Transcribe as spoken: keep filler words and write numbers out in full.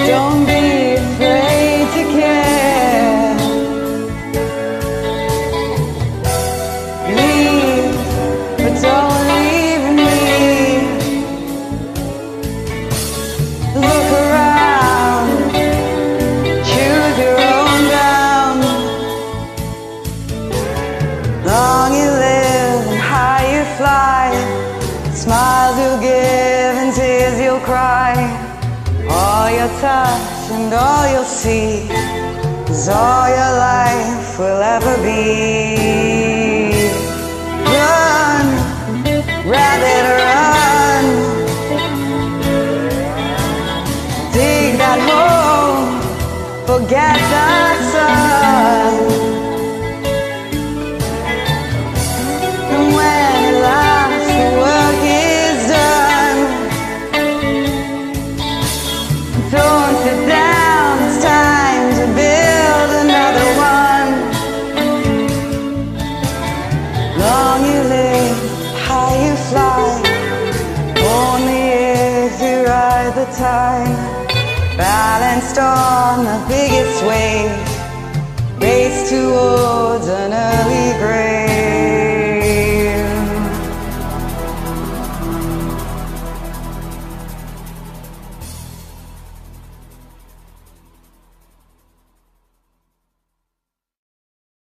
Don't be afraid to care. Leave, but don't leave me. Look around, choose your own ground. Long you live and high you fly. Smiles you'll give and tears you'll cry. All you'll touch and all you'll see is all your life will ever be. Run, rabbit, run. Dig that hole, forget the sun. And when at last the work is done, don't sit down, it's time to build another one. Long you live, high you fly, only if you ride the tide. Balanced on the biggest wave, race towards an early grave.